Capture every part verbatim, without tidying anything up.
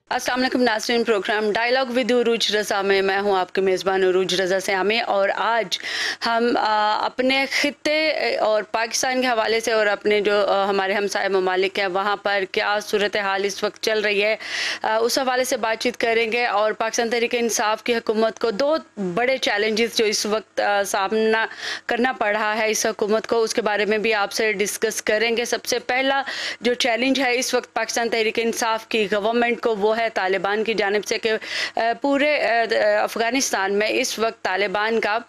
अस्सलाम वालेकुम नाज़रीन, प्रोग्राम डायलॉग विद उरूज रज़ा में मैं हूं आपके मेज़बान उरूज रज़ा सियामी। और आज हम आ, अपने ख़ित्ते और पाकिस्तान के हवाले से और अपने जो आ, हमारे हमसाय ममालिक हैं वहाँ पर क्या सूरत हाल इस वक्त चल रही है आ, उस हवाले से बातचीत करेंगे। और पाकिस्तान तहरीक इंसाफ की हुकूमत को दो बड़े चैलेंजेस जो इस वक्त आ, सामना करना पड़ रहा है इस हुकूमत को, उसके बारे में भी आपसे डिस्कस करेंगे। सबसे पहला जो चैलेंज है इस वक्त पाकिस्तान तहरीक इंसाफ की गवर्नमेंट को वो है तालिबान की जानिब से कि पूरे अफ़गानिस्तान में इस वक्त तालिबान का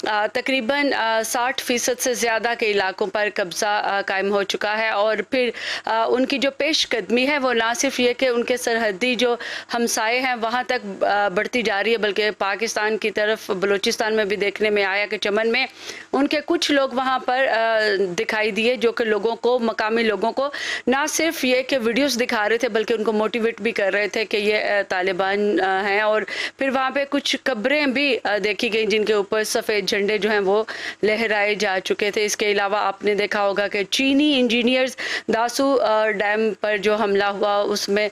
तकरीबन साठ फ़ीसद से ज़्यादा के इलाकों पर कब्ज़ा कायम हो चुका है। और फिर उनकी जो पेशकदमी है वो ना सिर्फ ये कि उनके सरहदी जो हमसाए हैं वहाँ तक बढ़ती जा रही है, बल्कि पाकिस्तान की तरफ बलूचिस्तान में भी देखने में आया कि चमन में उनके कुछ लोग वहाँ पर दिखाई दिए जो कि लोगों को, मकामी लोगों को ना सिर्फ ये कि वीडियोस दिखा रहे थे बल्कि उनको मोटिवेट भी कर रहे थे कि ये तालिबान हैं। और फिर वहाँ पे कुछ कब्रें भी देखी गई जिनके ऊपर सफ़ेद झंडे जो हैं वो लहराए जा चुके थे। इसके अलावा आपने देखा होगा कि चीनी इंजीनियर्स दासू डैम पर जो हमला हुआ उसमें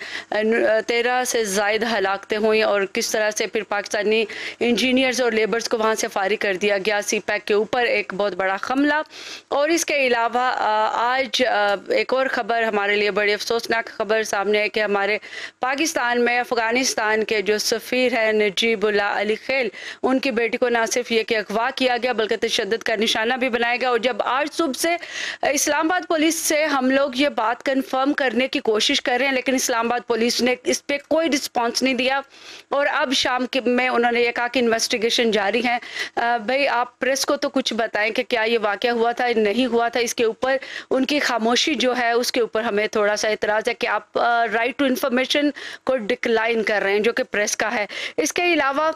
तेरह से ज़ायद हलाकतें हुई और किस तरह से फिर पाकिस्तानी इंजीनियर्स और लेबर्स को वहाँ से फारिग कर दिया गया। सी पैक के ऊपर एक बहुत बड़ा हमला। और इसके अलावा आज एक और ख़बर हमारे लिए बड़ी अफसोसनाक खबर सामने है कि हमारे पाकिस्तान में अफ़गानिस्तान के जो सफ़ीर हैं नजीबुल्लाह अली खेल, उनकी बेटी को ना सिर्फ ये कि अगवा किया गया बल्कि तशद्दुद का निशाना भी बनाया गया। और जब आज सुबह से इस्लामाबाद पुलिस से हम लोग ये बात कंफर्म करने की कोशिश कर रहे हैं लेकिन इस्लामाबाद पुलिस ने इस पर कोई रिस्पॉन्स नहीं दिया। और अब शाम के में उन्होंने ये कहा कि इन्वेस्टिगेशन जारी है। भाई आप प्रेस को तो कुछ बताएं कि क्या ये वाक़या हुआ था नहीं हुआ था। इसके ऊपर उनकी खामोशी जो है उसके ऊपर हमें थोड़ा सा एतराज़ है कि आप राइट टू इन्फॉर्मेशन को डिक्लाइन कर रहे हैं जो कि प्रेस का है। इसके अलावा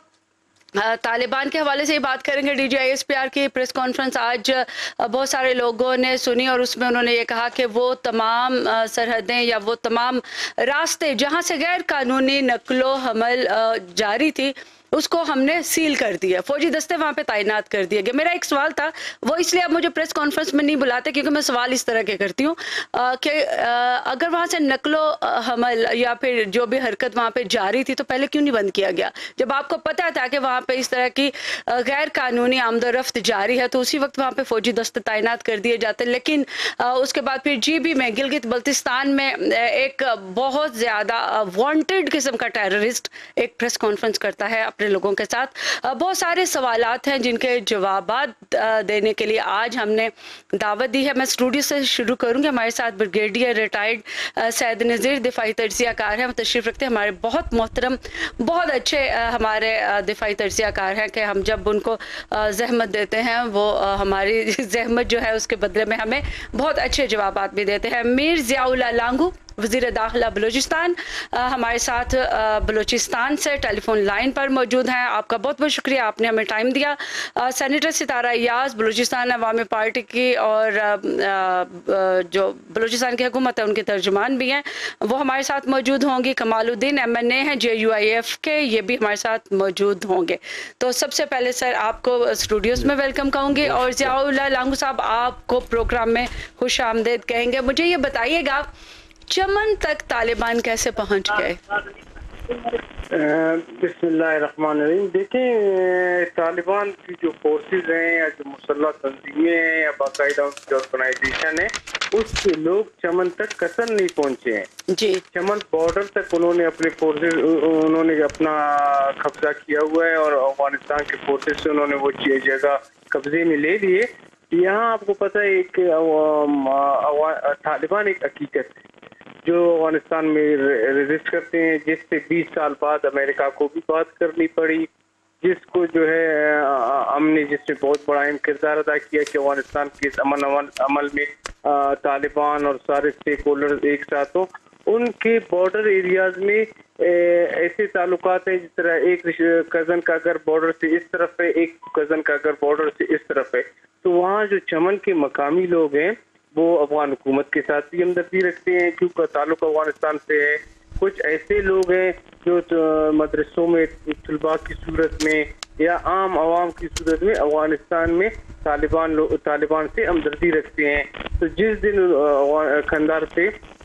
तालिबान के हवाले से ही बात करेंगे। D G I S P R की प्रेस कॉन्फ्रेंस आज बहुत सारे लोगों ने सुनी और उसमें उन्होंने ये कहा कि वो तमाम सरहदें या वो तमाम रास्ते जहां से गैर कानूनी नकलो हमल जारी थी उसको हमने सील कर दिया, फौजी दस्ते वहाँ पे तैनात कर दिए गए। मेरा एक सवाल था, वो इसलिए आप मुझे प्रेस कॉन्फ्रेंस में नहीं बुलाते क्योंकि मैं सवाल इस तरह के करती हूँ कि अगर वहाँ से नकलो हमल या फिर जो भी हरकत वहाँ पे जारी थी तो पहले क्यों नहीं बंद किया गया? जब आपको पता था कि वहाँ पे इस तरह की गैर कानूनी आमदोरफ्त जारी है तो उसी वक्त वहाँ पे फौजी दस्ते तैनात कर दिए जाते। लेकिन उसके बाद फिर जी बी में, गिलगित बल्तिस्तान में एक बहुत ज़्यादा वांटेड किस्म का टेररिस्ट एक प्रेस कॉन्फ्रेंस करता है अपने लोगों के साथ। बहुत सारे सवालात हैं जिनके जवाबात देने के लिए आज हमने दावत दी है। मैं स्टूडियो से शुरू करूंगी। हमारे साथ ब्रिगेडियर रिटायर्ड सैयद नज़ीर दिफाई तज्ज़ियाकार हैं, वो तशरीफ़ रखते हैं, हमारे बहुत मोहतरम, बहुत अच्छे हमारे दिफाई तज्ज़ियाकार हैं कि हम जब उनको जहमत देते हैं वो हमारी जहमत जो है उसके बदले में हमें बहुत अच्छे जवाबात भी देते हैं। मीर ज़ियाउल्लाह लांगू वज़ीर दाखिला बलूचिस्तान हमारे साथ बलूचिस्तान से टेलीफोन लाइन पर मौजूद हैं। आपका बहुत बहुत शुक्रिया, आपने हमें टाइम दिया। सेनेटर सितारा याज़ बलूचिस्तान अवामी पार्टी की और आ, आ, जो बलूचिस्तान की हुकूमत है उनके तर्जुमान भी हैं, वो हमारे साथ मौजूद होंगी। कमालुद्दीन एम एन ए हैं जे यू आई एफ के, ये भी हमारे साथ मौजूद होंगे। तो सबसे पहले सर आपको स्टूडियोज़ में वेलकम कहूँगी और ज़ियाउल्लाह लांगू साहब आपको प्रोग्राम में खुश आमदेद कहेंगे। मुझे ये बताइएगा चमन तक तालिबान कैसे पहुंच गए? बिस्मिल्लाहिर्रहमानिर्रहीम। देखें, तालिबान की जो फोर्सेस हैं या जो मुसल्लह तंजीमें हैं या बाकायदा उनकी ऑर्गेनाइजेशन है उसके लोग चमन तक कतई नहीं पहुंचे हैं जी। चमन बॉर्डर तक उन्होंने अपने फोर्सेस उन्होंने अपना कब्जा किया हुआ है और अफगानिस्तान के फोर्सेस से उन्होंने वो जगह कब्जे में ले लिए। यहाँ आपको पता है एक तालिबान एक हकीकत है जो अफगानिस्तान में रेजिस्ट करते हैं, जिससे बीस साल बाद अमेरिका को भी बात करनी पड़ी, जिसको जो है हमने जिससे बहुत बड़ा अहम किरदार अदा किया कि अफगानिस्तान के अमन अमल अमल में तालिबान और सारे स्टेक होल्डर एक साथ हो। उनके बॉर्डर एरियाज में ऐसे ताल्लुकात हैं जिस तरह एक कज़न का घर बॉर्डर से इस तरफ है, एक कज़न का घर बॉर्डर से इस तरफ है। तो वहाँ जो चमन के मकामी लोग हैं वो अफगान हुकूमत के साथ भी हमदर्दी रखते हैं क्योंकि ताल्लुक अफगानिस्तान से है। कुछ ऐसे लोग हैं जो तो मदरसों में तलबा की सूरत में या आम आवाम की सूरत में अफगानिस्तान में तालिबान तालिबान से हमदर्दी रखते हैं। तो जिस दिन खंदार से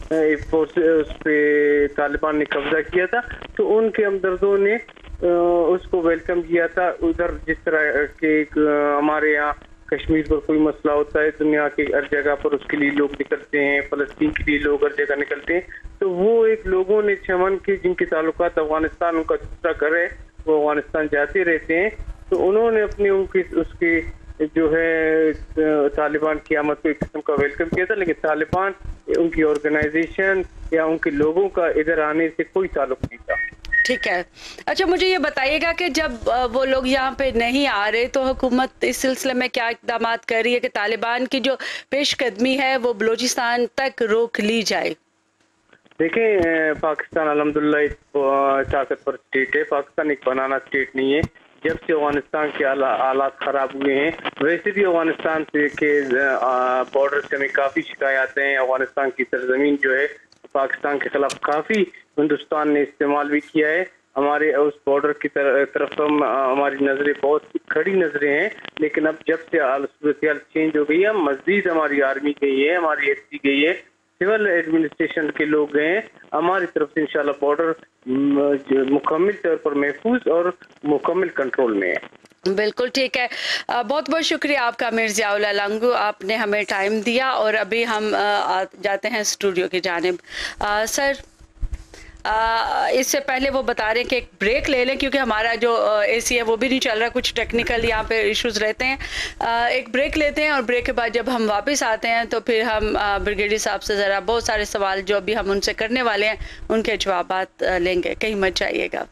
اس پہ طالبان نے قبضہ کیا تھا تو ان کے ہمدردوں نے اس کو ویلکم کیا تھا. ادھر جس طرح کہ ہمارے یہاں کشمیر پر کوئی مسئلہ ہوتا ہے دنیا کی ہر جگہ پر اس کے لیے لوگ نکلتے ہیں, فلسطین کے لیے لوگ ہر جگہ نکلتے ہیں, تو وہ ایک لوگوں نے چمن کے جن کے تعلقات افغانستان ان کا دوسرا گھر ہے وہ افغانستان جاتے رہتے ہیں, تو انہوں نے اپنی ان کی اس کے جو ہے طالبان کی آمد کو ایک قسم کا ویلکم کیا تھا, لیکن طالبان ان کی آرگنائزیشن یا ان کے لوگوں کا ادھر آنے سے کوئی تعلق نہیں تھا. ٹھیک ہے. اچھا مجھے یہ بتائیے گا کہ جب وہ لوگ یہاں پہ نہیں آ رہے تو حکومت اس سلسلے میں کیا اقدامات کر رہی ہے کہ طالبان کی جو پیش قدمی ہے وہ بلوچستان تک روک لی جائے؟ دیکھیں پاکستان الحمدللہ ایک طاقتور اسٹیٹ ہے, پاکستان ایک بنانا اسٹیٹ نہیں ہے. جب سے افغانستان کے حالات خراب ہوئے ہیں ویسے بھی افغانستان سے کے بارڈر سے ہمیں کافی شکایات ہیں. افغانستان کی سرزمین جو ہے پاکستان کے خلاف کافی ہندوستان نے استعمال بھی کیا ہے. ہمارے اس بارڈر کی طرف ہم ہماری نظریں بہت کھڑی نظریں ہیں, لیکن اب جب سے صورتحال چینج ہو گئی ہے مزید ہماری آرمی گئی ہے, ہماری ایس سی گئی ہے, سول ایڈمنسٹریشن کے لوگ گئے ہیں. ہماری طرف سے انشاءاللہ بارڈر مکمل طور پر محفوظ اور مکمل کنٹرول میں ہے. بالکل ٹھیک ہے. بہت بہت شکریہ آپ کا امیر ضیاء اللہ لنگو, آپ نے ہمیں ٹائم دیا اور ابھی ہم جاتے ہیں اسٹوڈیو کی جانب. سر اس سے پہلے وہ بتا رہے ہیں کہ ایک بریک لے لیں کیونکہ ہمارا جو اے سی ہے وہ بھی نہیں چل رہا, کچھ ٹیکنیکل یہاں پہ ایشوز رہتے ہیں. ایک بریک لیتے ہیں اور بریک کے بعد جب ہم واپس آتے ہیں تو پھر ہم بریگیڈیئر صاحب سے ذرا بہت سارے سوال جو ابھی ہم ان سے کرنے والے ہیں ان کے جوابات لیں گے. کہیں مت جائیے گا.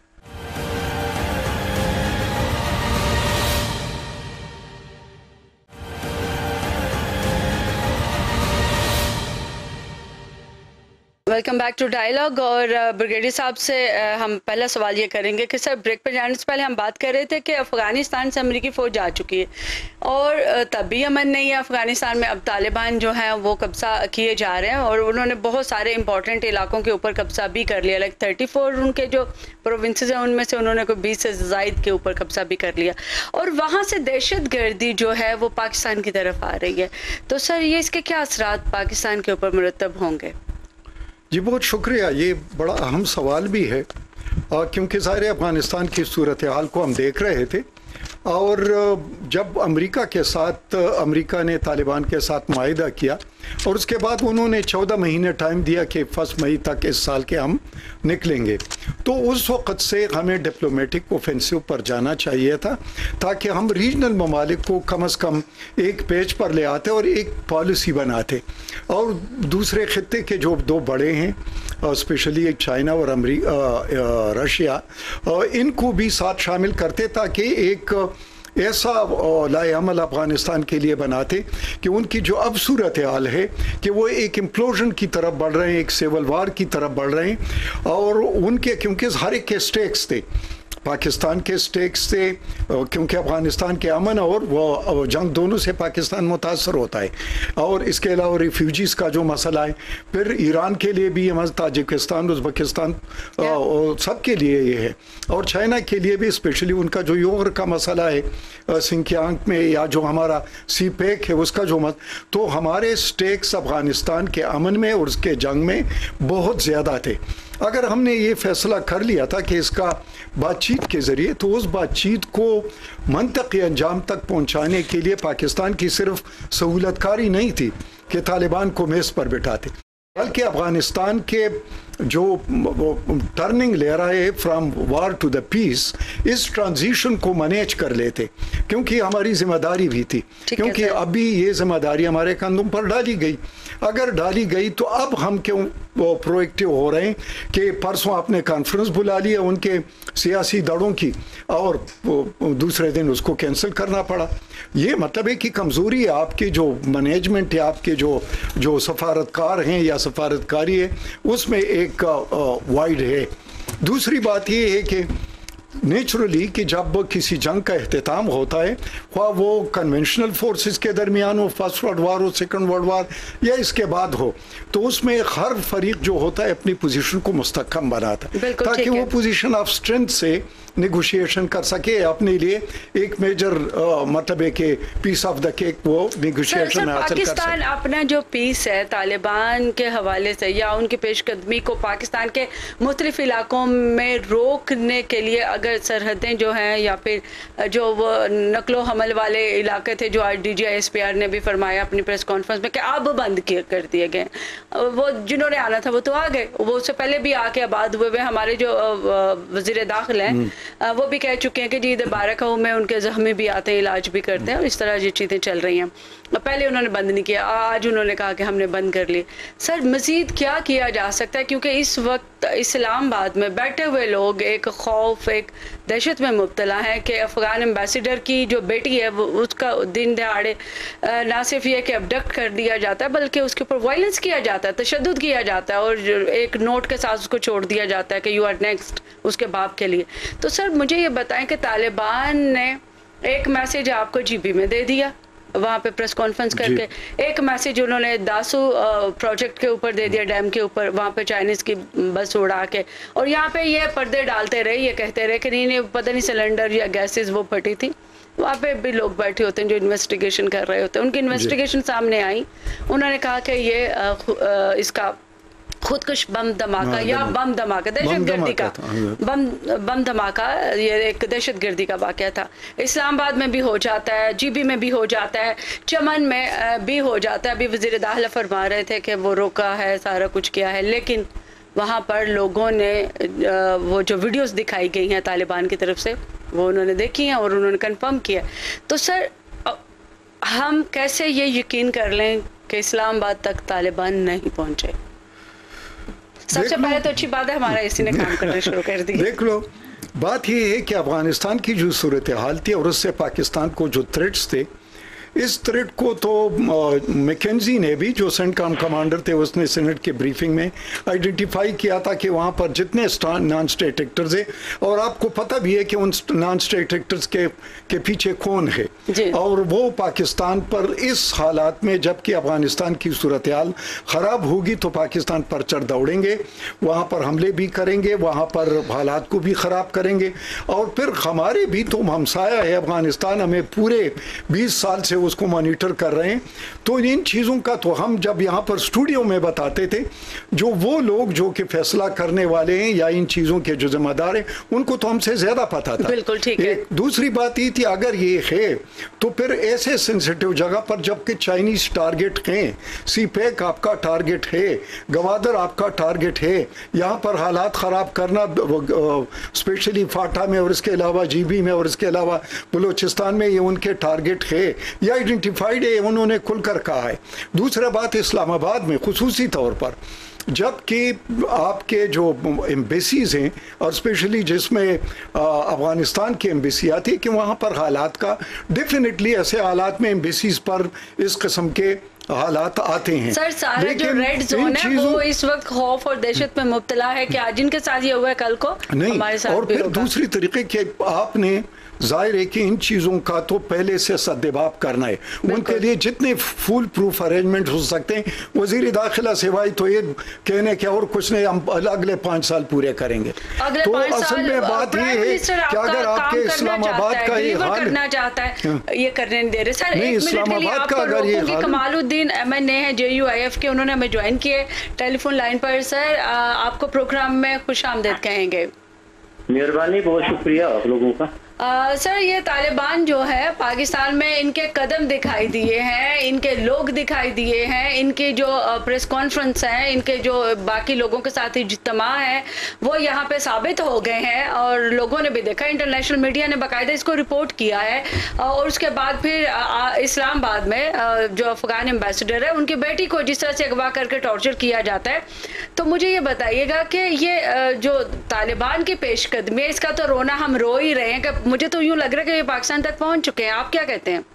Welcome back to dialogue. اور بریگیڈیئر صاحب سے ہم پہلا سوال یہ کریں گے کہ سر بریک پہ جانے سے پہلے ہم بات کر رہے تھے کہ افغانستان سے امریکی فوج جا چکی ہے اور تب بھی امن نہیں ہے افغانستان میں. اب طالبان جو ہیں وہ قبضہ کیے جا رہے ہیں اور انہوں نے بہت سارے امپورٹنٹ علاقوں کے اوپر قبضہ بھی کر لیا. لائک تھرٹی فور ان کے جو پروونسز ہیں ان میں سے انہوں نے کوئی بیس سے زائد کے اوپر قبضہ بھی کر لیا اور وہاں سے دہشت گردی جو ہے وہ پاکستان کی طرف آ رہی ہے. تو سر یہ اس کے کیا اثرات پاکستان کے اوپر مرتب ہوں گے؟ جی بہت شکریہ. یہ بڑا اہم سوال بھی ہے کیونکہ ظاہر افغانستان کی صورتحال کو ہم دیکھ رہے تھے اور جب امریکہ کے ساتھ امریکہ نے طالبان کے ساتھ معاہدہ کیا اور اس کے بعد انہوں نے چودہ مہینے ٹائم دیا کہ فسٹ مئی تک اس سال کے ہم نکلیں گے, تو اس وقت سے ہمیں ڈپلومیٹک اوفینسو پر جانا چاہیے تھا تاکہ ہم ریجنل ممالک کو کم از کم ایک پیج پر لے آتے اور ایک پالیسی بناتے اور دوسرے خطے کے جو دو بڑے ہیں اسپیشلی ایک چائنا اور امریکہ رشیا ان کو بھی ساتھ شامل کرتے تاکہ ایک ایسا لائے عمل افغانستان کے لیے بناتے کہ ان کی جو اب صورتحال ہے کہ وہ ایک امپلوژن کی طرف بڑھ رہے ہیں, ایک سیول وار کی طرف بڑھ رہے ہیں اور ان کے کیونکہ ہر ایک کے سٹیکس تھے, پاکستان کے سٹیکس تھے کیونکہ افغانستان کے امن اور وہ جنگ دونوں سے پاکستان متاثر ہوتا ہے, اور اس کے علاوہ ریفیوجیز کا جو مسئلہ ہے, پھر ایران کے لیے بھی تاجکستان ازبکستان سب کے لیے یہ ہے, اور چائنا کے لیے بھی اسپیشلی ان کا جو یوغر کا مسئلہ ہے سنکیانگ میں یا جو ہمارا سی پیک ہے اس کا جو مت, تو ہمارے سٹیکس افغانستان کے امن میں اور اس کے جنگ میں بہت زیادہ تھے. اگر ہم نے یہ فیصلہ کر لیا تھا کہ اس کا بات چیت کے ذریعے, تو اس بات چیت کو منطقی انجام تک پہنچانے کے لیے پاکستان کی صرف سہولت کاری نہیں تھی کہ طالبان کو میز پر بٹھاتے, بلکہ افغانستان کے جو ٹرننگ لے رہا ہے from war to the peace, اس ٹرانزیشن کو مینیج کر لیتے کیونکہ ہماری ذمہ داری بھی تھی, کیونکہ ابھی یہ ذمہ داری ہمارے کندھوں پر ڈالی گئی. اگر ڈالی گئی تو اب ہم کیوں پرو ایکٹیو ہو رہے ہیں کہ پرسوں آپ نے کانفرنس بلا لی ہے ان کے سیاسی دڑوں کی اور دوسرے دن اس کو کینسل کرنا پڑا. یہ مطلب ہے کہ کمزوری ہے آپ کی جو مینجمنٹ ہے, آپ کے جو جو سفارتکار ہیں یا سفارتکاری ہے اس میں ایک وائڈ ہے. دوسری بات یہ ہے کہ नेचुरली कि जब किसी जंग का अख्तिताम होता है, ख्वाह वो कन्वेंशनल फोर्सेस के दरमियान हो, फर्स्ट वर्ल्ड वार हो, सेकंड वर्ल्ड वार या इसके बाद हो, तो उसमें हर फरीक जो होता है अपनी पोजीशन को मुस्तहकम बनाता है ताकि वो पोजीशन ऑफ स्ट्रेंथ से नेगोशिएशन कर सके, अपने लिए एक मेजर मतलब है कि पीस ऑफ द केक वो नेगोशिएशन में हासिल कर सके। पाकिस्तान अपना जो पीस है तालिबान के हवाले से या उनकी पेशकदमी को पाकिस्तान के मुख्तलिफ इलाकों में रोकने के लिए, अगर सरहदें जो हैं या फिर जो वो नकलो हमल वाले इलाके थे जो आज D G I S P R ने भी फरमाया अपनी प्रेस कॉन्फ्रेंस में कि अब बंद किए कर दिए गए, वो जिन्होंने आना था वो तो आ गए, वो उससे पहले भी आके आबाद हुए हुए हमारे जो वज़ीर दाखिल हैं वो भी कह चुके हैं कि जी ईद मुबारक हो में उनके ज़ख्मी भी आते हैं, इलाज भी करते हैं और इस तरह ये चीज़ें चल रही हैं। पहले उन्होंने बंद नहीं किया, आज उन्होंने कहा कि हमने बंद कर ली। सर मज़ीद क्या किया जा सकता है, क्योंकि इस वक्त इस्लामाबाद में बैठे हुए लोग एक खौफ, एक दहशत में मुब्तला हैं कि अफ़गान एम्बेसडर की जो बेटी है वो उसका दिन दहाड़े ना सिर्फ ये कि अबडक्ट कर दिया जाता है बल्कि उसके ऊपर वायलेंस किया जाता है, तशद्दुद किया जाता है और एक नोट के साथ उसको छोड़ दिया जाता है कि यू आर नेक्स्ट उसके बाप के लिए। तो सर मुझे ये बताएं कि तालिबान ने एक मैसेज आपको जीबी में दे दिया वहाँ पे प्रेस कॉन्फ्रेंस करके, एक मैसेज उन्होंने दासू प्रोजेक्ट के ऊपर दे दिया, डैम के ऊपर वहाँ पे चाइनीज़ की बस उड़ा के, और यहाँ पे ये पर्दे डालते रहे, ये कहते रहे कि नहीं नहीं पता नहीं सिलेंडर या गैसेस वो फटी थी। वहाँ पे भी लोग बैठे होते हैं जो इन्वेस्टिगेशन कर रहे होते हैं, उनकी इन्वेस्टिगेशन सामने आई, उन्होंने कहा कि ये आ, आ, इसका खुदकुश बम धमाका या बम धमाका दहशत गर्दी का बम बम धमाका ये एक दहशत गर्दी का वाक़या था। इस्लामाबाद में भी हो जाता है, जीबी में भी हो जाता है, चमन में भी हो जाता है। अभी वज़ीर दाखिला फरमा रहे थे कि वो रोका है, सारा कुछ किया है, लेकिन वहाँ पर लोगों ने वो जो वीडियोस दिखाई गई हैं तालिबान की तरफ से वो उन्होंने देखी हैं और उन्होंने कंफर्म किया। तो सर हम कैसे ये यकीन कर लें कि इस्लामाबाद तक तालिबान नहीं पहुँचे? सबसे पहले तो अच्छी बात है हमारा इसी ने काम करना शुरू कर दिया। देख लो, बात ये है कि अफगानिस्तान की जो सूरत हाल थी और उससे पाकिस्तान को जो थ्रेट्स थे, इस थ्रेट को तो मैकेंजी ने भी, जो सेंटकॉम कमांडर थे, उसने सेनेट के ब्रीफिंग में आइडेंटिफाई किया था कि वहाँ पर जितने नॉन स्टेट एक्टर्स हैं, और आपको पता भी है कि उन नॉन स्टेट एक्टर्स के के पीछे कौन है, और वो पाकिस्तान पर इस हालात में, जबकि अफगानिस्तान की सूरत हाल ख़राब होगी तो पाकिस्तान पर चढ़ दौड़ेंगे, वहाँ पर हमले भी करेंगे, वहाँ पर हालात को भी ख़राब करेंगे। और फिर हमारे भी तो हमसाया है अफगानिस्तान, हमें पूरे बीस साल से उसको मॉनिटर कर रहे हैं, तो इन चीज़ों का तो हम जब यहाँ पर स्टूडियो में बताते थे, जो वो लोग जो कि फैसला करने वाले हैं या इन चीज़ों के जो जिम्मेदार हैं उनको तो हमसे ज़्यादा पता था। बिल्कुल ठीक है। दूसरी बात ये थी, अगर ये है तो फिर ऐसे सेंसिटिव जगह पर, जबकि चाइनीज़ टारगेट हैं, सी पैक आपका टारगेट है, गवादर आपका टारगेट है, यहाँ पर हालात ख़राब करना स्पेशली फाटा में और इसके अलावा जीबी में और इसके अलावा बलूचिस्तान में, ये उनके टारगेट है, ये आइडेंटिफाइड है, उन्होंने खुलकर कहा है। दूसरा बात, इस्लामाबाद में खुसूसी तौर पर जबकि आपके जो एम्बेसीज हैं और स्पेशली जिसमें अफ़गानिस्तान की एम्बेसी आती है, कि वहाँ पर हालात का डेफिनेटली ऐसे हालात में एम्बेसीज पर इस किस्म के हालात आते हैं। सर सारा जो रेड जोन है वो इस वक्त खौफ और दहशत में मुब्तला है कि आज इनके साथ ये हुआ है, कल को नहीं, हमारे साथ और भी फिर होगा। दूसरी तरीके के आपने जाहिर है कि इन चीज़ों का तो पहले से सद्देबाब करना है, उनके लिए जितने फुल प्रूफ अरेंजमेंट हो सकते हैं। वज़ीर दाखिला सिवाय तो ये कहने के और कुछ नहीं, हम अगले पाँच साल पूरे करेंगे। तो असल में बात ये है कि अगर आपके इस्लामाबाद का ये हाल करना चाहता है, ये करने नहीं दे रहे। सर नहीं, इस्लामाबाद का अगर ये हाल, कमालुद्दीन एम एन ए है जे यू आई एफ के, उन्होंने हमें ज्वाइन किए टेलीफोन लाइन पर। सर आपको प्रोग्राम में खुश आमदीद कहेंगे। मेहरबानी, बहुत शुक्रिया आप लोगों का। आ, सर ये तालिबान जो है पाकिस्तान में, इनके कदम दिखाई दिए हैं, इनके लोग दिखाई दिए हैं, इनके जो प्रेस कॉन्फ्रेंस है, इनके जो बाकी लोगों के साथ इज्तिमा है वो यहाँ पे साबित हो गए हैं और लोगों ने भी देखा, इंटरनेशनल मीडिया ने बाकायदा इसको रिपोर्ट किया है। और उसके बाद फिर इस्लामाबाद में जो अफगान एम्बेसडर है उनकी बेटी को जिस तरह से अगवा करके टॉर्चर किया जाता है, तो मुझे ये बताइएगा कि ये जो तालिबान की पेशकदमी है इसका तो रोना हम रो ही रहे हैं, कि मुझे तो यूं लग रहा है कि ये पाकिस्तान तक पहुंच चुके हैं। आप क्या कहते हैं?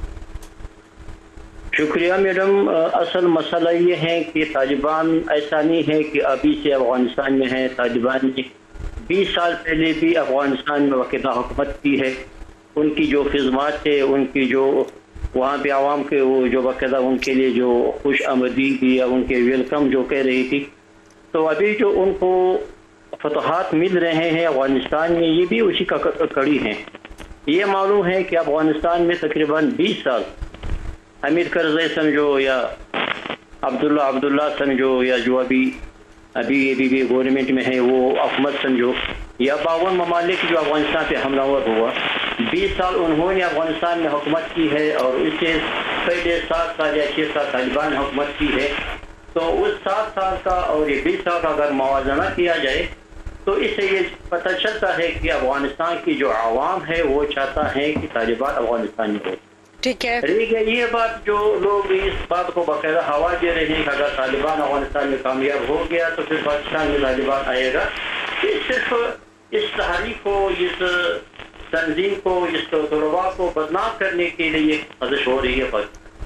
शुक्रिया मैडम। असल मसला ये है कि तालिबान ऐसा नहीं है कि अभी से अफगानिस्तान में है, तालिबान ने بیس سال پہلے بھی افغانستان میں باقاعدہ حکومت کی ہے. ان کی جو خدمات تھے، ان کی جو وہاں پہ عوام کے وہ جو باقاعدہ ان کے لیے جو خوش آمدید یا ان کے ویلکم جو کہہ رہی تھی، تو ابھی جو ان کو فتوحات مل رہے ہیں افغانستان میں، یہ بھی اسی کا کڑی ہیں. یہ معلوم ہے کہ افغانستان میں تقریباً بیس سال حمید کرزئی سمجھو یا عبداللہ عبداللہ سمجھو یا جو ابھی ابھی ابھی بھی گورنمنٹ میں ہے وہ حکومت سمجھو، یا باون ممالک جو افغانستان پہ حملہ ور ہوا، بیس سال انہوں نے افغانستان میں حکومت کی ہے، اور اس سے پہلے سات سال یا چھ سال طالبان حکومت کی ہے. تو اس سات سال کا اور یہ بیس سال کا اگر موازنہ کیا جائے تو اس سے یہ پتہ چلتا ہے کہ افغانستان کی جو عوام ہے وہ چاہتا ہے کہ طالبان افغانستان میں ہو. ٹھیک ہے، ٹھیک ہے. یہ بات جو لوگ اس بات کو باقاعدہ ہوا دے رہے ہیں کہ اگر طالبان افغانستان میں کامیاب ہو گیا تو پھر پاکستان میں طالبان آئے گا، یہ صرف اس تحریک کو، اس تنظیم کو، اس طلباء کو بدنام کرنے کے لیے سازش ہو رہی ہے. پر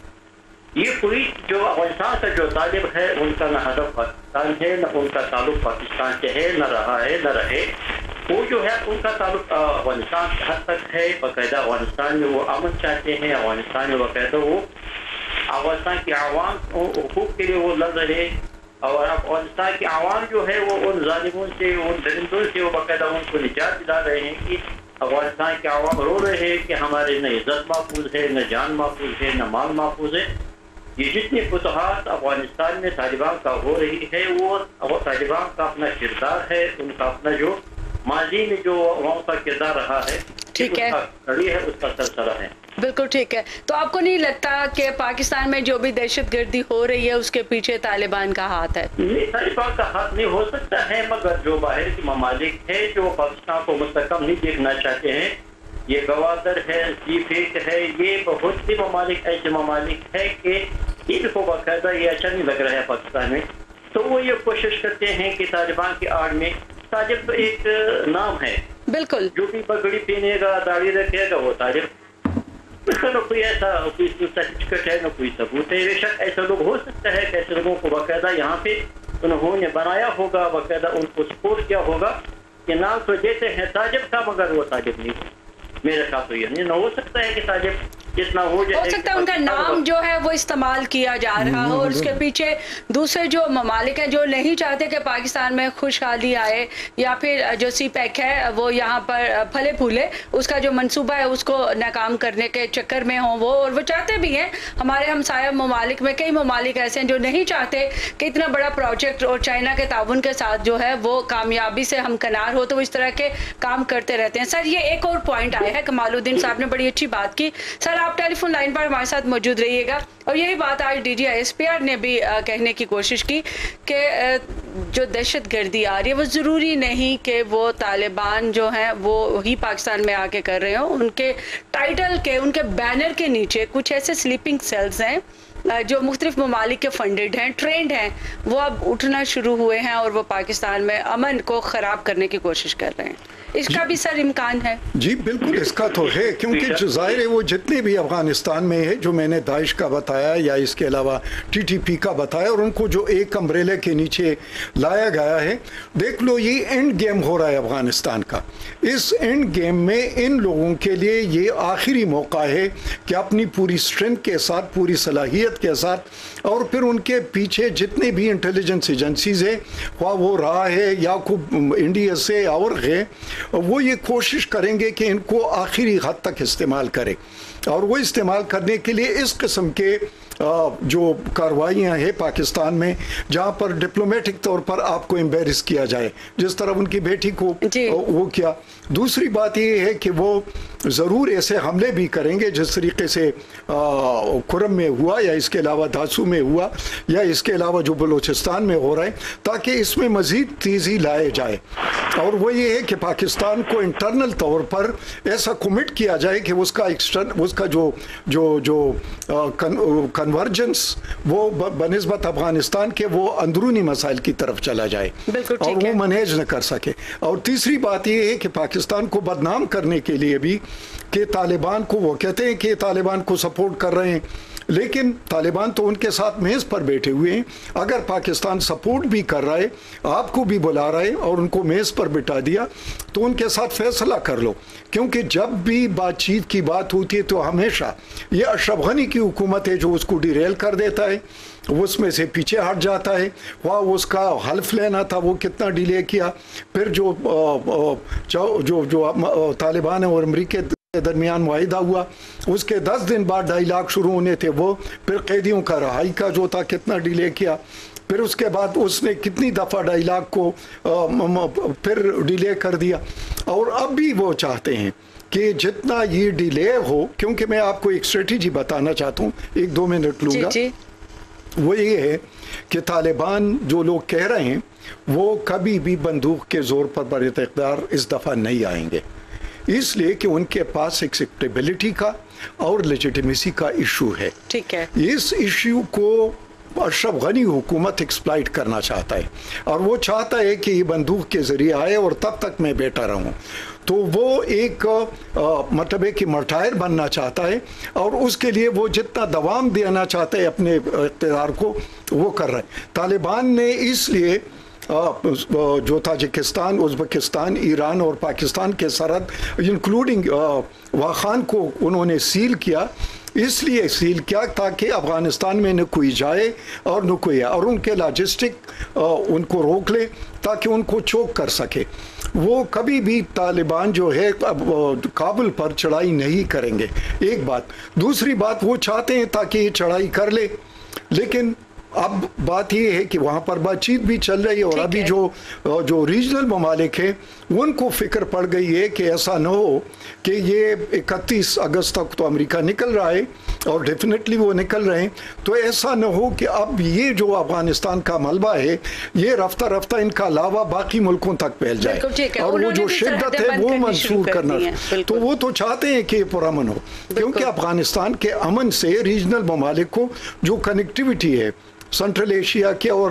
یہ کوئی جو افغانستان کا جو طالب ہے ان کا نہ ہدف پاکستان ہے، نہ ان کا تعلق پاکستان سے ہے، نہ رہا ہے نہ رہے. وہ جو ہے ان کا تعلق افغانستان سے حد تک ہے. باقاعدہ افغانستان میں وہ امن چاہتے ہیں، افغانستان میں باقاعدہ وہ افغانستان کے عوام حقوق کے لیے وہ لڑ رہے، اور افغانستان کے عوام جو ہے وہ ان ظالموں سے، ان درندوں سے وہ باقاعدہ ان کو نجات دلا رہے ہیں کہ افغانستان کے عوام رو رہے ہیں کہ ہمارے نہ عزت محفوظ ہے، نہ جان محفوظ ہے، نہ مال محفوظ ہے. یہ جتنی فتوحات افغانستان میں طالبان کا ہو رہی ہے وہ طالبان کا اپنا کردار ہے، ان کا اپنا جو ماضی میں جو وہاں کا کردار رہا ہے، ٹھیک ہے، کڑی ہے، اس کا سلسلہ ہے. بالکل ٹھیک ہے. تو آپ کو نہیں لگتا کہ پاکستان میں جو بھی دہشت گردی ہو رہی ہے اس کے پیچھے طالبان کا ہاتھ ہے؟ نہیں، طالبان کا ہاتھ نہیں ہو سکتا ہے، مگر جو باہر کے ممالک ہیں جو پاکستان کو مستحکم نہیں دیکھنا چاہتے ہیں، یہ گوادر ہے، سی فیک ہے، یہ بہت سی ممالک ایسے ممالک ہے کہ ان کو باقاعدہ یہ اچھا نہیں لگ رہا ہے پاکستان میں، تو وہ یہ کوشش کرتے ہیں کہ طالبان کی آڑ میں، طالب ایک نام ہے، بالکل، جو بھی پگڑی پہنے گا، داڑھی رکھے گا، وہ طالب. اس کا نہ کوئی ایسا کوئی سرٹیفکیٹ ہے، نہ کوئی ثبوت ہے. بے شک ایسا لوگ ہو سکتا ہے کہ ایسے لوگوں کو باقاعدہ یہاں پہ انہوں نے بنایا ہوگا، باقاعدہ ان کو سپورٹ کیا ہوگا کہ نام تو دیتے ہیں طالب کا مگر وہ طالب نہیں ہو. میرے خیال تو یہ نہیں نہ ہو سکتا ہے کہ طالب جتنا ہو جائے، ہو سکتا ہے ان کا نام جو ہے وہ استعمال کیا جا رہا ہو، اور اس کے پیچھے دوسرے جو ممالک ہیں جو نہیں چاہتے کہ پاکستان میں خوشحالی آئے، یا پھر جو سی پیک ہے وہ یہاں پر پھلے پھولے، اس کا جو منصوبہ ہے اس کو ناکام کرنے کے چکر میں ہوں وہ، اور وہ چاہتے بھی ہیں. ہمارے ہمسایہ ممالک میں کئی ممالک ایسے ہیں جو نہیں چاہتے کہ اتنا بڑا پروجیکٹ اور چائنا کے تعاون کے ساتھ جو ہے وہ کامیابی سے ہمکنار ہو، تو وہ اس طرح کے کام کرتے رہتے ہیں. سر، یہ ایک اور پوائنٹ آیا ہے، کمال الدین صاحب نے بڑی اچھی بات کی. سر، آپ ٹیلی فون لائن پر ہمارے ساتھ موجود رہیے گا. اور یہی بات آج D G I S P R نے بھی کہنے کی کوشش کی کہ جو دہشت گردی آ رہی ہے وہ ضروری نہیں کہ وہ طالبان جو ہیں وہ ہی پاکستان میں آ کے کر رہے ہوں. ان کے ٹائٹل کے، ان کے بینر کے نیچے کچھ ایسے سلیپنگ سیلز ہیں جو مختلف ممالک کے فنڈڈ ہیں، ٹرینڈ ہیں، وہ اب اٹھنا شروع ہوئے ہیں اور وہ پاکستان میں امن کو خراب کرنے کی کوشش کر رہے ہیں. اس کا بھی سر امکان ہے؟ جی بالکل اس کا تو ہے، کیونکہ ظاہر ہے وہ جتنے بھی افغانستان میں ہے، جو میں نے داعش کا بتایا یا اس کے علاوہ ٹی ٹی پی کا بتایا، اور ان کو جو ایک امبریلے کے نیچے لایا گیا ہے، دیکھ لو یہ اینڈ گیم ہو رہا ہے افغانستان کا. اس اینڈ گیم میں ان لوگوں کے لیے یہ آخری موقع ہے کہ اپنی پوری اسٹرینتھ کے ساتھ، پوری صلاحیت کے ساتھ، اور پھر ان کے پیچھے جتنے بھی انٹیلیجنس ایجنسیز ہیں، خواہ وہ رہا ہے یا انڈیا سے اور ہے، وہ یہ کوشش کریں گے کہ ان کو آخری حد تک استعمال کرے. اور وہ استعمال کرنے کے لیے اس قسم کے جو کاروائیاں ہیں پاکستان میں، جہاں پر ڈپلومیٹک طور پر آپ کو امبیرس کیا جائے، جس طرح ان کی بیٹی کو وہ کیا. دوسری بات یہ ہے کہ وہ ضرور ایسے حملے بھی کریں گے جس طریقے سے کرم میں ہوا، یا اس کے علاوہ دھاسو میں ہوا، یا اس کے علاوہ جو بلوچستان میں ہو رہا ہے، تاکہ اس میں مزید تیزی لائے جائے. اور وہ یہ ہے کہ پاکستان کو انٹرنل طور پر ایسا کمٹ کیا جائے کہ اس کا اس کا جو جو جو کنورجنس وہ بنسبت افغانستان کے وہ اندرونی مسائل کی طرف چلا جائے اور وہ مینیج نہ کر سکے. اور تیسری بات یہ ہے کہ پاکستان کو بدنام کرنے کے لیے بھی کہ طالبان کو، وہ کہتے ہیں کہ طالبان کو سپورٹ کر رہے ہیں، لیکن طالبان تو ان کے ساتھ میز پر بیٹھے ہوئے ہیں. اگر پاکستان سپورٹ بھی کر رہا ہے, آپ کو بھی بلا رہا ہے اور ان کو میز پر بٹھا دیا, تو ان کے ساتھ فیصلہ کر لو. کیونکہ جب بھی بات چیت کی بات ہوتی ہے تو ہمیشہ یہ اشرف غنی کی حکومت ہے جو اس کو ڈیریل کر دیتا ہے, اس میں سے پیچھے ہٹ جاتا ہے. وہاں اس کا حلف لینا تھا, وہ کتنا ڈیلے کیا. پھر جو جو جو طالبان اور امریکہ درمیان معاہدہ ہوا, اس کے دس دن بعد ڈھائی لاکھ شروع ہونے تھے وہ. پھر قیدیوں کا رہائی کا جو تھا کتنا ڈیلے کیا. پھر اس کے بعد اس نے کتنی دفعہ ڈھائی لاکھ کو پھر ڈیلے کر دیا. اور اب بھی وہ چاہتے ہیں کہ جتنا یہ ڈیلے ہو, کیونکہ میں آپ کو ایک اسٹریٹجی بتانا چاہتا ہوں, ایک دو منٹ لوں گا. وہ یہ ہے کہ طالبان جو لوگ کہہ رہے ہیں وہ کبھی بھی بندوق کے زور پر بر اقتدار اس دفعہ نہیں آئیں گے, اس لیے کہ ان کے پاس ایکسیپٹیبلٹی کا اور لیجیٹیمیسی کا ایشو ہے. ٹھیک ہے, اس ایشو کو اشرف غنی حکومت ایکسپلائٹ کرنا چاہتا ہے, اور وہ چاہتا ہے کہ یہ بندوق کے ذریعے آئے اور تب تک میں بیٹھا رہوں. تو وہ ایک مطلب ہے کہ مرٹائر بننا چاہتا ہے, اور اس کے لیے وہ جتنا دوام دینا چاہتا ہے اپنے اقتدار کو وہ کر رہا ہے. طالبان نے اس لیے جو تاجکستان, ازبکستان, ایران اور پاکستان کے سرحد انکلوڈنگ واخان کو انہوں نے سیل کیا, اس لیے سیل کیا تاکہ افغانستان میں نہ کوئی جائے اور نہ کوئی, اور ان کے لاجسٹک ان کو روک لے تاکہ ان کو چوک کر سکے. وہ کبھی بھی طالبان جو ہے کابل پر چڑھائی نہیں کریں گے, ایک بات. دوسری بات, وہ چاہتے ہیں تاکہ یہ چڑھائی کر لے, لیکن اب بات یہ ہے کہ وہاں پر بات چیت بھی چل رہی ہے, اور ابھی جو جو ریجنل ممالک ہیں ان کو فکر پڑ گئی ہے کہ ایسا نہ ہو کہ یہ اکتیس اگست تک تو امریکہ نکل رہا ہے اور ڈیفینیٹلی وہ نکل رہے ہیں, تو ایسا نہ ہو کہ اب یہ جو افغانستان کا ملبہ ہے یہ رفتہ رفتہ ان کا علاوہ باقی ملکوں تک پھیل جائے, اور وہ جو شدت ہے وہ منسوخ کرنا. تو وہ تو چاہتے ہیں کہ یہ پرامن ہو, کیونکہ افغانستان کے امن سے ریجنل ممالک کو جو کنیکٹیویٹی ہے سنٹرل ایشیا کی اور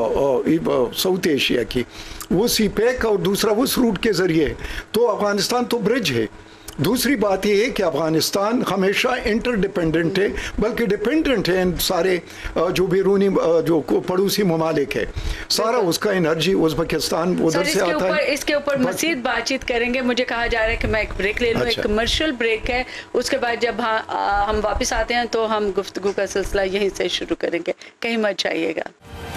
ساؤتھ ایشیا کی, وہ سی پیک اور دوسرا اس روٹ کے ذریعے, تو افغانستان تو برج ہے. دوسری بات یہ ہے کہ افغانستان ہمیشہ انٹر ڈیپینڈنٹ ہے, بلکہ ڈیپینڈنٹ ہے ان سارے جو بیرونی جو پڑوسی ممالک ہے, سارا اس کا انرجی ازبکستان ادھر سے آتا ہے. اس کے اوپر مزید بات چیت کریں گے. مجھے کہا جا رہا ہے کہ میں ایک بریک لے لوں, ایک کمرشل بریک ہے, اس کے بعد جب ہم واپس آتے ہیں تو ہم گفتگو کا سلسلہ یہیں سے شروع کریں گے, کہیں مت جائیے گا.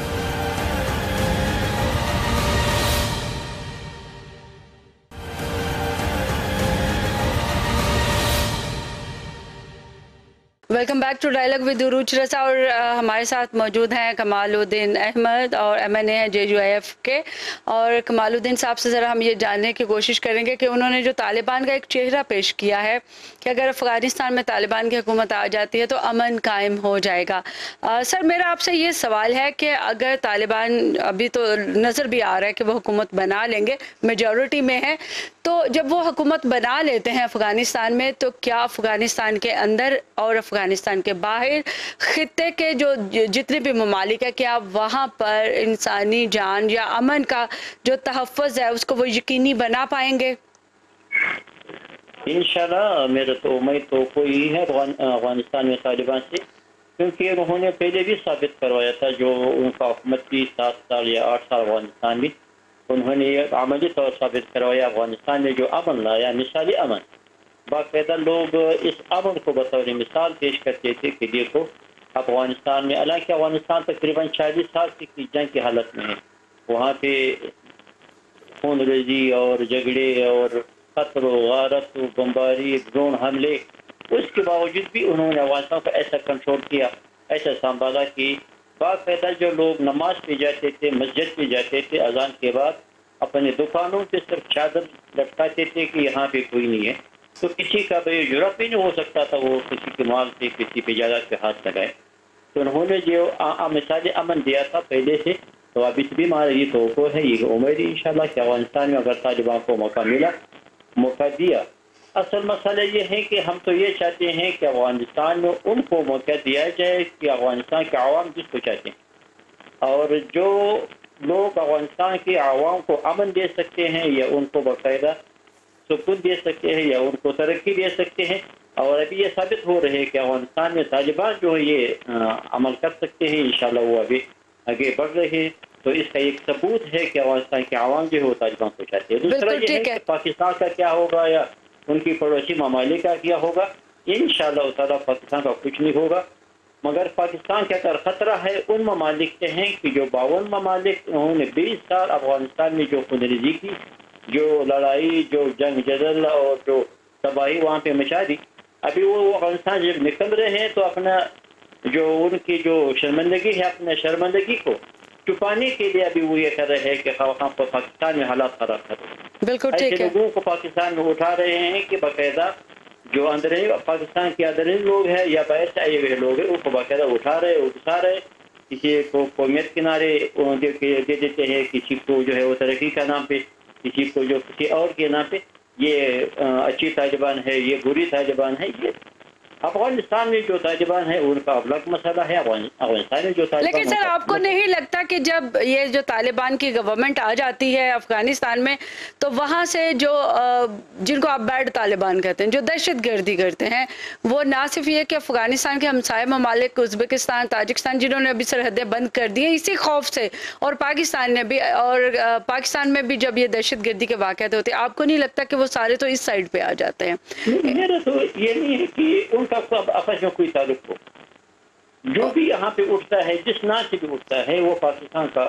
Welcome back to dialogue with Urooj Raza, اور ہمارے ساتھ موجود ہیں کمال الدین احمد اور ایم این اے ہیں جے یو آئی ایف کے. اور کمال الدین صاحب سے ذرا ہم یہ جاننے کی کوشش کریں گے کہ انہوں نے جو طالبان کا ایک چہرہ پیش کیا ہے کہ اگر افغانستان میں طالبان کی حکومت آ جاتی ہے تو امن قائم ہو جائے گا. سر میرا آپ سے یہ سوال ہے کہ اگر طالبان, ابھی تو نظر بھی آ رہا ہے کہ وہ حکومت بنا لیں گے, میجورٹی میں ہے, تو جب وہ حکومت بنا لیتے ہیں افغانستان میں, تو کیا افغانستان کے اندر اور افغانستان کے باہر خطے کے جو جتنے بھی ممالک ہیں, کیا وہاں پر انسانی جان یا امن کا جو تحفظ ہے اس کو وہ یقینی بنا پائیں گے؟ انشاءاللہ میرا تو امید تو کوئی ہے افغانستان میں طالبان سے, کیونکہ انہوں نے پہلے بھی ثابت کروایا تھا جو ان کا حکومت کی سات سال یا آٹھ سال افغانستان میں, انہوں نے یہ عملی طور ثابت کروایا افغانستان میں جو امن لایا, مثالی امن. باقاعدہ لوگ اس امن کو بطور مثال پیش کرتے تھے کہ دیکھو افغانستان میں, حالانکہ افغانستان تقریباً چالیس سال کی جنگ کی حالت میں ہے, وہاں پہ خون ریزی اور جھگڑے اور قتل و غارت و بمباری, ڈرون حملے, اس کے باوجود بھی انہوں نے افغانستان کو ایسا کنٹرول کیا, ایسا سنبھالا کہ باقاعدہ جو لوگ نماز پہ جاتے تھے, مسجد پہ جاتے تھے, اذان کے بعد اپنے دکانوں پہ صرف چادر لٹکاتے تھے کہ یہاں پہ کوئی نہیں ہے, تو کسی کا بے جرأت بھی نہیں ہو سکتا تھا وہ کسی کے مال سے, کسی پہ جائیداد پہ ہاتھ لگائے. تو انہوں نے جو مثال امن دیا تھا پہلے سے, تو اب اس بھی ہمارا یہ توقع ہے, یہ امید ہے انشاءاللہ کہ افغانستان میں اگر طالبان کو موقع ملا, موقع دیا. اصل مسئلہ یہ ہے کہ ہم تو یہ چاہتے ہیں کہ افغانستان میں ان کو موقع دیا جائے کہ افغانستان کے عوام جس کو چاہتے ہیں, اور جو لوگ افغانستان کے عوام کو امن دے سکتے ہیں یا ان کو باقاعدہ سکون دے سکتے ہیں یا ان کو ترقی دے سکتے ہیں, اور ابھی یہ ثابت ہو رہے ہیں کہ افغانستان میں طالبان جو ہے یہ عمل کر سکتے ہیں، انشاءاللہ وہ ابھی آگے بڑھ رہے ہیں، تو اس کا ایک ثبوت ہے کہ افغانستان کے عوام جو ہے وہ طالبان کو چاہتے ہیں۔ دوسرا یہ ہے کہ پاکستان کا کیا ہوگا یا ان کی پڑوسی ممالک کا کیا ہوگا، انشاءاللہ تعالیٰ پاکستان کا کچھ نہیں ہوگا، مگر پاکستان کے اگر خطرہ ہے ان ممالک سے ہیں کہ جو باون ممالک انہوں نے بیس سال افغانستان میں جو خونریزی کی، جو لڑائی، جو جنگ جدل اور جو تباہی وہاں پہ مچا دی، ابھی وہ افغانستان جب نکل رہے ہیں تو اپنا جو ان کی جو شرمندگی ہے اپنے شرمندگی کو چھپانے کے لیے ابھی وہ یہ کر رہے ہیں کہ خواہاں کو پاکستان میں حالات خراب کر رہے ہیں۔ بالکل ٹھیک ہے، ایسے لوگوں کو پاکستان میں اٹھا رہے ہیں کہ باقاعدہ جو اندرونی پاکستان کے اندرونی لوگ ہیں یا باہر سے آئے ہوئے لوگ ہیں ان کو باقاعدہ اٹھا رہے اٹھا رہے کسی کو قومیت کنارے دے دیتے ہیں، کسی کو جو ہے وہ ترقی کا نام پہ، کسی کو جو کسی اور کے نام پہ، یہ اچھی طالبان ہے، یہ بری طالبان ہے۔ یہ افغانستان میں جو طالبان ہے ان کا الگ مسئلہ ہے، افغانستان میں جو طالبان، لیکن سر آپ کو نہیں لگتا کہ جب یہ جو طالبان کی گورنمنٹ آ جاتی ہے افغانستان میں تو وہاں سے جو جن کو آپ بیڈ طالبان کہتے ہیں، جو دہشت گردی کرتے ہیں، وہ نہ صرف یہ کہ افغانستان کے ہمسائے ممالک ازبکستان، تاجکستان جنہوں نے ابھی سرحدیں بند کر دی ہیں اسی خوف سے، اور پاکستان نے بھی، اور پاکستان میں بھی جب یہ دہشت گردی کے واقعات ہوتے ہیں، آپ کو نہیں لگتا کہ وہ سارے تو اس سائڈ پہ آ جاتے ہیں؟ میرا تو یہ نہیں ہے کہ ان کا آپس میں کوئی تعلق ہو، جو بھی یہاں پہ اٹھتا ہے جس نام سے بھی اٹھتا ہے وہ پاکستان کا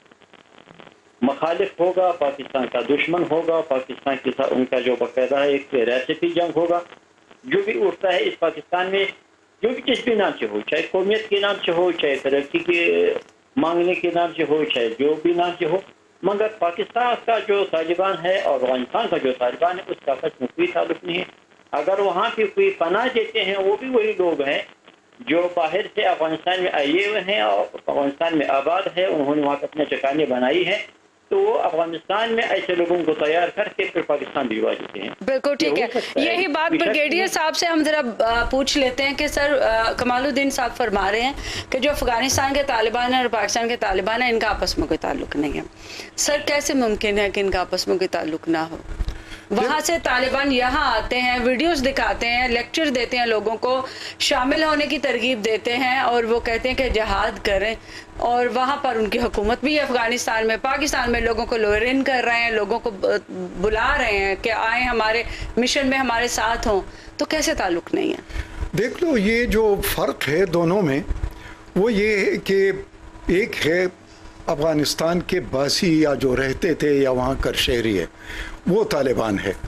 مخالف ہوگا، پاکستان کا دشمن ہوگا، پاکستان کے ساتھ ان کا جو باقاعدہ ہے ایک ریاستی جنگ ہوگا۔ جو بھی اٹھتا ہے اس پاکستان میں، جو بھی جس بھی نام سے ہو، چاہے قومیت کے نام سے ہو، چاہے ترقی کے مانگنے کے نام سے ہو، چاہے جو بھی نام سے ہو، مگر پاکستان کا جو طالبان ہے اور افغانستان کا جو طالبان ہے اس کا آپس میں کوئی تعلق نہیں ہے۔ اگر وہاں پہ کوئی پناہ دیتے ہیں وہ بھی وہی لوگ ہیں جو باہر سے افغانستان میں آئے ہوئے ہیں اور افغانستان میں آباد ہے، انہوں نے وہاں پہ اپنے ٹھکانے بنائی ہے، تو وہ افغانستان میں ایسے لوگوں کو تیار کر کے پھر پاکستان بھجوا دیتے ہیں۔ بالکل ٹھیک ہے، یہی بات بریگیڈیئر صاحب سے ہم ذرا پوچھ لیتے ہیں کہ سر کمال الدین صاحب فرما رہے ہیں کہ جو افغانستان کے طالبان ہیں اور پاکستان کے طالبان ہیں ان کا آپس میں کوئی تعلق نہیں ہے، سر کیسے ممکن ہے کہ ان کا آپس میں کوئی تعلق نہ ہو؟ وہاں سے طالبان یہاں آتے ہیں، ویڈیوز دکھاتے ہیں، لیکچر دیتے ہیں، لوگوں کو شامل ہونے کی ترغیب دیتے ہیں اور وہ کہتے ہیں کہ جہاد کریں، اور وہاں پر ان کی حکومت بھی ہے افغانستان میں، پاکستان میں لوگوں کو لوئر ان کر رہے ہیں، لوگوں کو بلا رہے ہیں کہ آئیں ہمارے مشن میں ہمارے ساتھ ہوں، تو کیسے تعلق نہیں ہے؟ دیکھ لو یہ جو فرق ہے دونوں میں وہ یہ ہے کہ ایک ہے افغانستان کے باسی یا جو رہتے تھے یا وہاں کر شہری ہے وہ طالبان ہے،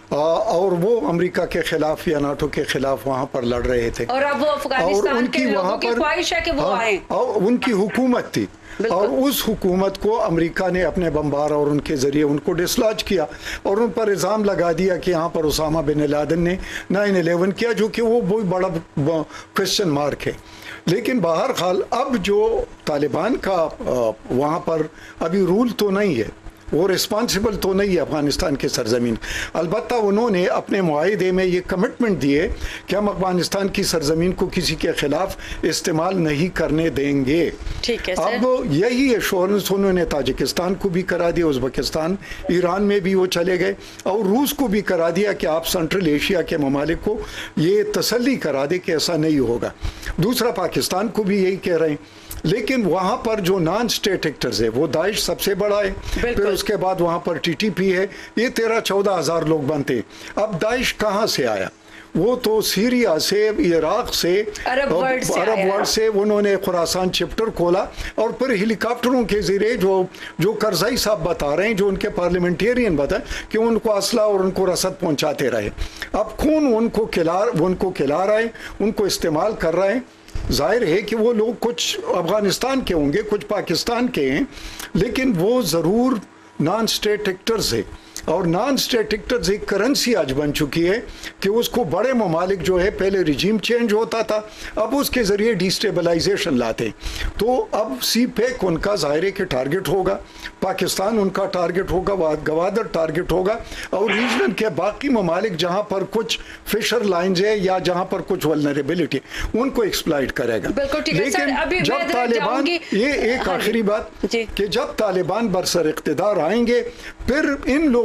اور وہ امریکہ کے خلاف یا ناٹو کے خلاف وہاں پر لڑ رہے تھے، اور اب وہ افغانستان کے لوگوں کی خواہش ہے کہ وہ آئیں، اور ان کی حکومت تھی، اور اس حکومت کو امریکہ نے اپنے بمبار اور ان کے ذریعے ان کو ڈسلاج کیا اور ان پر الزام لگا دیا کہ یہاں پر اسامہ بن لادن نے نائن الیون کیا، جو کہ وہ بہت بڑا کوشچن مارک ہے۔ لیکن بہرحال اب جو طالبان کا وہاں پر ابھی رول تو نہیں ہے، وہ ریسپانسبل تو نہیں ہے افغانستان کے سرزمین، البتہ انہوں نے اپنے معاہدے میں یہ کمٹمنٹ دیے کہ ہم افغانستان کی سرزمین کو کسی کے خلاف استعمال نہیں کرنے دیں گے۔ ٹھیک ہے سر، اب یہی ایشورنس انہوں نے تاجکستان کو بھی کرا دیا، ازبکستان، ایران میں بھی وہ چلے گئے، اور روس کو بھی کرا دیا کہ آپ سینٹرل ایشیا کے ممالک کو یہ تسلی کرا دے کہ ایسا نہیں ہوگا۔ دوسرا پاکستان کو بھی یہی کہہ رہے ہیں، لیکن وہاں پر جو نان اسٹیٹ ایکٹرز ہے وہ داعش سب سے بڑا ہے، پھر اس کے بعد وہاں پر ٹی ٹی پی ہے، یہ تیرہ چودہ ہزار لوگ بنتے ہیں۔ اب داعش کہاں سے آیا؟ وہ تو سیریا سے، عراق سے، عرب ورلڈ سے انہوں نے خراسان چپٹر کھولا، اور پھر ہیلی کاپٹروں کے ذریعے جو جو کرزائی صاحب بتا رہے ہیں، جو ان کے پارلیمنٹیرین بتائیں کہ ان کو اسلحہ اور ان کو رسد پہنچاتے رہے، اب خون ان کو کھلا ان کو کھلا رہے ہیں، ان کو استعمال کر رہے ہیں۔ ظاہر ہے کہ وہ لوگ کچھ افغانستان کے ہوں گے، کچھ پاکستان کے ہیں، لیکن وہ ضرور نان اسٹیٹ ایکٹرز ہیں، اور نان اسٹیٹ ایکٹرز ایک کرنسی آج بن چکی ہے کہ اس کو بڑے ممالک جو ہے پہلے ریجیم چینج ہوتا تھا، اب اس کے ذریعے ڈی اسٹیبلائزیشن لاتے ہیں، تو اب سی پیک ان کا ظاہر کے ٹارگٹ ہوگا، پاکستان ان کا ٹارگٹ ہوگا، گوادر ٹارگٹ ہوگا، اور ریجن کے باقی ممالک جہاں پر کچھ فشر لائنز ہے یا جہاں پر کچھ ولنریبلٹی ان کو ایکسپلائٹ کرے گا۔ لیکن جب طالبان، یہ ایک آخری بات کہ جب طالبان برسر اقتدار آئیں گے، پھر ان لوگوں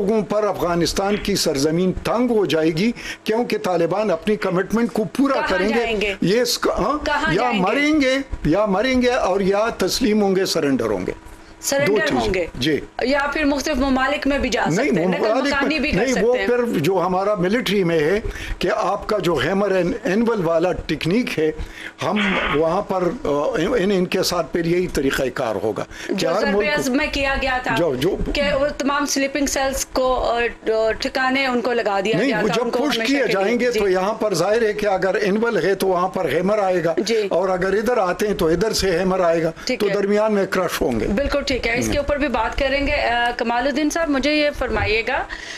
लोगों पर अफगानिस्तान की सरजमीन तंग हो जाएगी, क्योंकि तालिबान अपनी कमिटमेंट को पूरा करेंगे। ये हाँ, या मरेंगे या मरेंगे और या तस्लीम होंगे, सरेंडर होंगे, सरेंडर होंगे जी, या फिर मुख्तलिफ ममालिक में भी जा सकते हैं, नहीं, भी नहीं वो फिर जो हमारा मिलिट्री में है कि आपका जो हैमर एंड एनवल वाला टेक्निक है, हम वहाँ पर इन इनके साथ फिर यही तरीक़ा कार होगा। जो सरबेज में किया गया था जो, जो कि वो तमाम स्लीपिंग सेल्स को ठिकाने उनको लगा दिया नहीं, गया था। जब पुश किए जाएंगे तो यहाँ पर जाहिर है कि अगर एनवल है तो वहाँ पर हैमर आएगा, और अगर इधर आते हैं तो इधर से हैमर आएगा, तो दरमियान में क्रश होंगे। बिल्कुल ठीक है, इसके ऊपर भी बात करेंगे। कमालुद्दीन साहब, मुझे ये फरमाइएगा,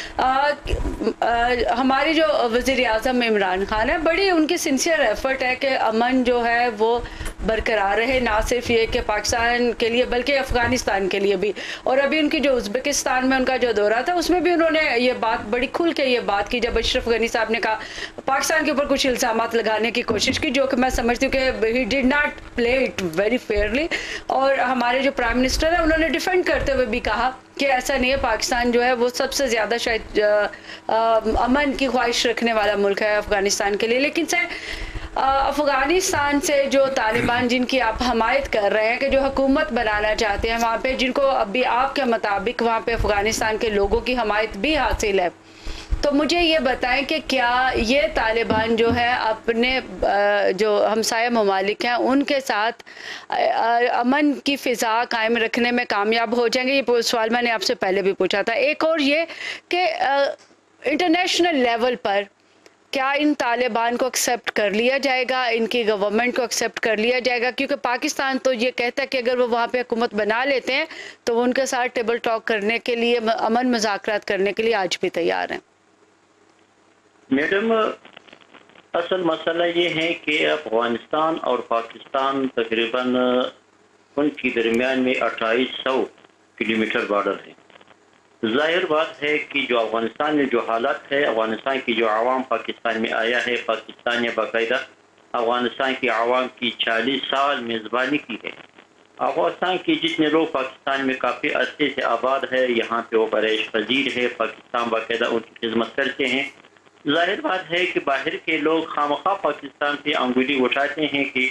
हमारी जो वज़ीर आज़म इमरान खान है, बड़ी उनकी सिंसियर एफर्ट है कि अमन जो है वो बरकरार रहे, ना सिर्फ ये कि पाकिस्तान के लिए बल्कि अफ़गानिस्तान के लिए भी। और अभी उनकी जो उज़्बेकिस्तान में उनका जो दौरा था उसमें भी उन्होंने ये बात बड़ी खुल के ये बात की, जब अशरफ गनी साहब ने कहा पाकिस्तान के ऊपर कुछ इल्ज़ामात लगाने की कोशिश की, जो कि मैं समझती हूँ कि he did not play it very fairly. और हमारे जो प्राइम मिनिस्टर है उन्होंने डिफेंड करते हुए भी कहा कि ऐसा नहीं है, पाकिस्तान जो है वो सबसे ज़्यादा शायद अमन की ख्वाहिश रखने वाला मुल्क है अफ़गानिस्तान के लिए। लेकिन सर, अफ़गानिस्तान से जो तालिबान जिनकी आप हमायत कर रहे हैं कि जो हुकूमत बनाना चाहते हैं वहाँ पे, जिनको अभी आपके मुताबिक वहाँ पे अफ़गानिस्तान के लोगों की हमायत भी हासिल है, तो मुझे ये बताएं कि क्या ये तालिबान जो है अपने जो हमसाया ममालिक हैं उनके साथ अमन की फ़िज़ा कायम रखने में कामयाब हो जाएंगे? ये सवाल मैंने आपसे पहले भी पूछा था। एक और ये कि इंटरनेशनल लेवल पर क्या इन तालिबान को एक्सेप्ट कर लिया जाएगा, इनकी गवर्नमेंट को एक्सेप्ट कर लिया जाएगा? क्योंकि पाकिस्तान तो ये कहता है कि अगर वो वहाँ पे हुकूमत बना लेते हैं तो वो उनके साथ टेबल टॉक करने के लिए, अमन मुज़ाकरात करने के लिए आज भी तैयार हैं। मैडम, असल मसला ये है कि अफगानिस्तान और पाकिस्तान तकरीबन उनके दरमियान में अट्ठाईस सौ किलोमीटर बॉर्डर है। जाहिर बात है कि जो अफगानिस्तान में जो हालात है, अफगानिस्तान की जो आवाम पाकिस्तान में आया है, पाकिस्तान ने बाकायदा अफगानिस्तान की आवाम की चालीस साल मेज़बानी की है। अफगानिस्तान के जितने लोग पाकिस्तान में काफ़ी अरसे से आबाद है, यहाँ पे वो बरेश पजीर है, पाकिस्तान बाकायदा उनकी खिदमत करते हैं। जाहिर बात है कि बाहर के लोग खामखा पाकिस्तान से अंगुली उठाते हैं कि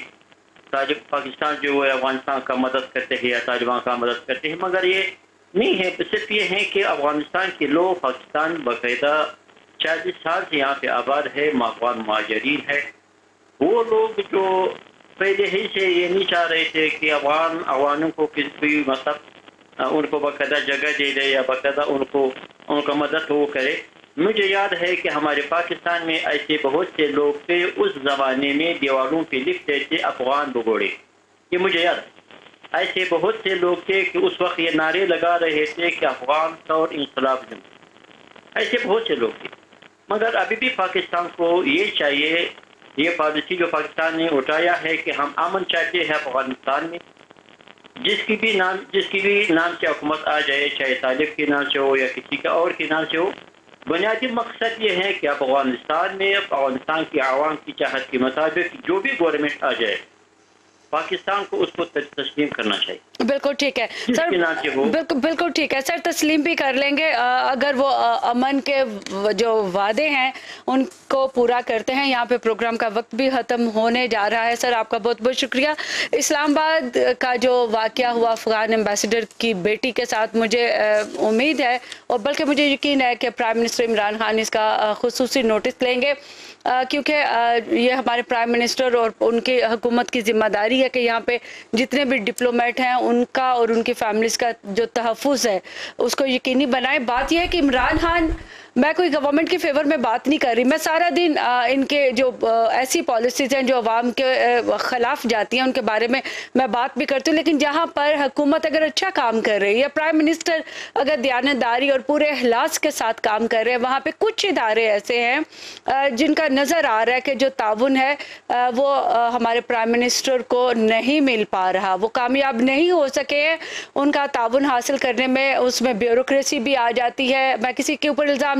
पाकिस्तान जो है अफगानिस्तान का मदद करते हैं या तालिबान का मदद करते हैं, मगर ये नहीं है। सिर्फ ये है कि अफगानिस्तान के लोग, पाकिस्तान बाकायदा चालीस साल से यहाँ पे आबाद है, अफगान महाजरीन है। वो लोग जो पहले ही से ये नहीं चाह रहे थे कि अफगान अफगानों को किसी मतलब उनको बाकायदा जगह दे दे या बाकायदा उनको उनका मदद वो करे। मुझे याद है कि हमारे पाकिस्तान में ऐसे बहुत से लोग थे, उस ज़माने में दीवारों पे लिखते थे अफगान भगोड़े, ये मुझे याद है। ऐसे बहुत से लोग थे कि उस वक्त ये नारे लगा रहे थे कि अफगान और इंकलाब जिंदा, ऐसे बहुत से लोग थे। मगर अभी भी पाकिस्तान को ये चाहिए, ये पॉलिसी जो पाकिस्तान ने उठाया है कि हम अमन चाहते हैं अफगानिस्तान में, जिसकी भी नाम जिसकी भी नाम से हुकूमत आ जाए, चाहे तालिब के नाम से हो या किसी का और के नाम से हो। बुनियादी मकसद ये है कि अफगानिस्तान में अफगानिस्तान की आवाम की चाहत के मुताबिक जो भी गवर्नमेंट आ जाए, पाकिस्तान को उसको तस्लीम करना चाहिए। बिल्कुल ठीक है सर, बिल्कुल बिल्कुल ठीक है सर, तस्लीम भी कर लेंगे अगर वो अमन के जो वादे हैं उनको पूरा करते हैं। यहाँ पे प्रोग्राम का वक्त भी ख़त्म होने जा रहा है। सर, आपका बहुत बहुत शुक्रिया। इस्लामाबाद का जो वाक़या हुआ अफ़गान एम्बेसडर की बेटी के साथ, मुझे उम्मीद है और बल्कि मुझे यकीन है कि प्राइम मिनिस्टर इमरान खान इसका खुसूसी नोटिस लेंगे, क्योंकि ये हमारे प्राइम मिनिस्टर और उनकी हुकूमत की ज़िम्मेदारी है कि यहाँ पे जितने भी डिप्लोमेट हैं उनका और उनकी फैमिलीज़ का जो तहफ़्फ़ुज़ है उसको यकीनी बनाएं। बात यह है कि इमरान खान, मैं कोई गवर्नमेंट के फेवर में बात नहीं कर रही, मैं सारा दिन आ, इनके जो आ, ऐसी पॉलिसीज़ हैं जो अवाम के ख़िलाफ़ जाती हैं उनके बारे में मैं बात भी करती हूँ। लेकिन जहाँ पर हुकूमत अगर अच्छा काम कर रही है या प्राइम मिनिस्टर अगर दयानतदारी और पूरे इखलास के साथ काम कर रहे हैं, वहाँ पे कुछ इदारे ऐसे हैं जिनका नज़र आ रहा है कि जो ताउन है वो हमारे प्राइम मिनिस्टर को नहीं मिल पा रहा, वो कामयाब नहीं हो सके हैं उनका ताउन हासिल करने में। उसमें ब्यूरोक्रेसी भी आ जाती है। मैं किसी के ऊपर इल्ज़ाम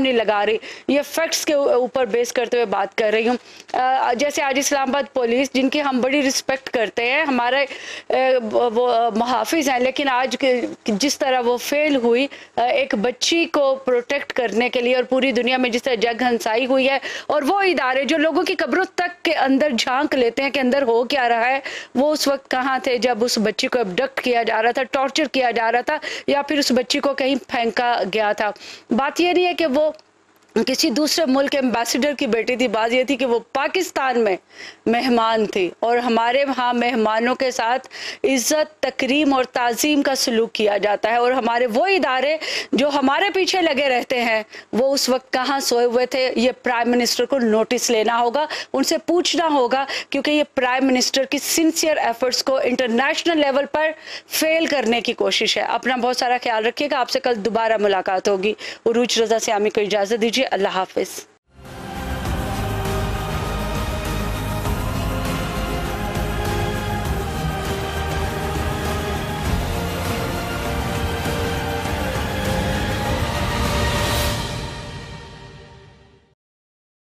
نہیں لگا رہی, یہ فیکٹس کے اوپر بیس کرتے ہوئے بات کر رہی ہوں. جیسے آج اسلام آباد پولیس, جن کی ہم بڑی رسپیکٹ کرتے ہیں, ہمارے وہ محافظ ہیں, لیکن آج جس طرح وہ فیل ہوئی ایک بچی کو پروٹیکٹ کرنے کے لیے, اور پوری دنیا میں جس طرح جگ ہنسائی ہوئی ہے, اور وہ ادارے جو لوگوں کی قبروں تک کے اندر جھانک لیتے ہیں کہ اندر ہو کیا رہا ہے, وہ اس وقت کہاں تھے جب اس بچی کو ابڈکٹ کیا جا رہا تھا, ٹارچر کیا جا رہا تھا, یا پھر اس بچی کو کہیں پھینکا گیا تھا. بات یہ نہیں ہے کہ وہ کسی دوسرے ملک کے امبیسڈر کی بیٹی تھی, بات یہ تھی کہ وہ پاکستان میں مہمان تھی, اور ہمارے وہاں مہمانوں کے ساتھ عزت, تکریم اور تعظیم کا سلوک کیا جاتا ہے. اور ہمارے وہ ادارے جو ہمارے پیچھے لگے رہتے ہیں, وہ اس وقت کہاں سوئے ہوئے تھے, یہ پرائم منسٹر کو نوٹس لینا ہوگا, ان سے پوچھنا ہوگا, کیونکہ یہ پرائم منسٹر کی سنسیئر ایفرٹس کو انٹرنیشنل لیول پر فیل کرنے کی کوشش ہے. اپنا بہت سارا خیال رکھیے گا. آپ سے کل دوبارہ ملاقات ہوگی. عروج رضا سیامی کو اجازت دیجیے. اللہ حافظ.